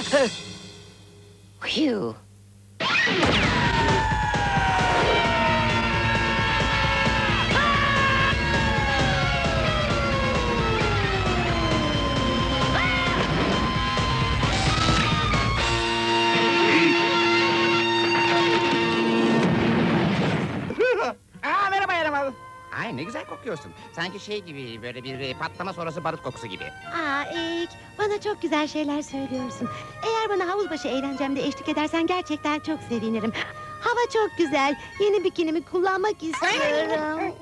Phew. Merhaba Yaramaz. Ay ne güzel kokuyorsun. Sanki şey gibi, böyle bir patlama sonrası barut kokusu gibi. İlk, bana çok güzel şeyler söylüyorsun. Eğer bana havuzbaşı eğlencemde eşlik edersen gerçekten çok sevinirim. Hava çok güzel. Yeni bikinimi kullanmak istiyorum.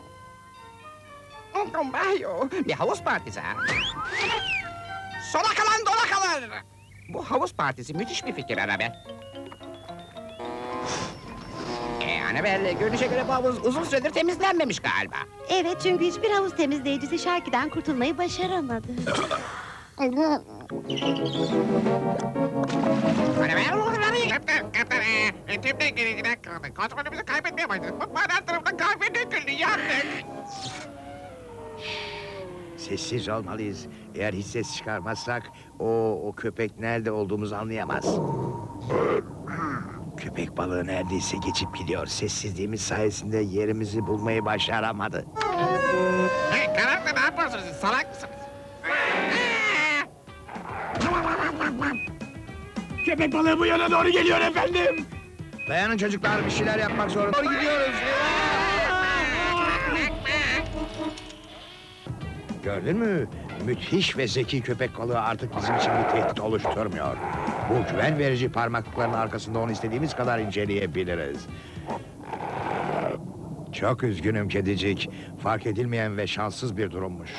Bir havuz partisi ha. Sona kalan dona kalır. Bu havuz partisi müthiş bir fikir Annabel. Annabel, görünüşe göre bu havuz uzun süredir temizlenmemiş galiba. Evet, çünkü hiçbir havuz temizleyicisi Sharky'den kurtulmayı başaramadı. Kontrolümüzü kaybetmeye başladık. Mutfağın her tarafından kahve döküldü, yandık. Sessiz olmalıyız. Eğer hiç ses çıkarmazsak o köpek nerede olduğumuzu anlayamaz. Köpek balığı neredeyse geçip gidiyor. Sessizliğimiz sayesinde yerimizi bulmayı başaramadı. Hey, karanlıkta ne yapıyorsunuz siz, salak mısınız? Köpek balığı bu yana doğru geliyor efendim. Dayanın çocuklar, bir şeyler yapmak zorunda. Doğru gidiyoruz. Gördün mü? Müthiş ve zeki köpek balığı artık bizim için bir tehdit oluşturmuyor. Bu güven verici parmaklıkların arkasında onu istediğimiz kadar inceleyebiliriz. Çok üzgünüm kedicik. Fark edilmeyen ve şanssız bir durummuş.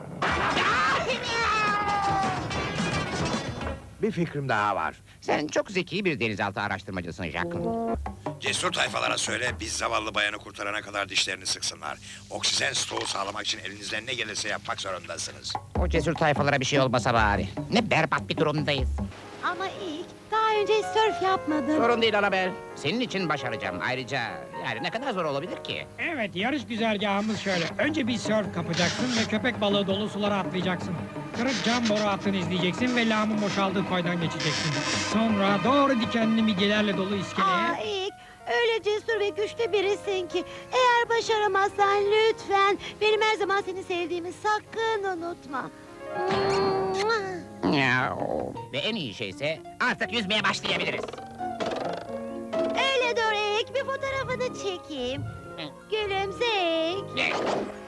Bir fikrim daha var. Sen çok zeki bir denizaltı araştırmacısın Jack. Cesur tayfalara söyle, biz zavallı bayanı kurtarana kadar dişlerini sıksınlar. Oksijen stoğu sağlamak için elinizden ne gelirse yapmak zorundasınız. O cesur tayfalara bir şey olmasa bari. Ne berbat bir durumdayız. Ama ilk, daha önce hiç sörf yapmadım. Sorun değil Annabel. Senin için başaracağım. Ayrıca yani ne kadar zor olabilir ki? Evet, yarış güzergahımız şöyle. Önce bir sörf kapacaksın ve köpek balığı dolu sulara atlayacaksın. Kırık cam boru hattını izleyeceksin ve lağımın boşaldığı koydan geçeceksin. Sonra doğru dikenli midyelerle dolu iskeleye... İlk, öyle cesur ve güçlü birisin ki... Eğer başaramazsan lütfen... Benim her zaman seni sevdiğimi sakın unutma. Ve en iyi şeyse artık yüzmeye başlayabiliriz. Öyle dur ilk, bir fotoğrafını çekeyim. Gülümse ilk.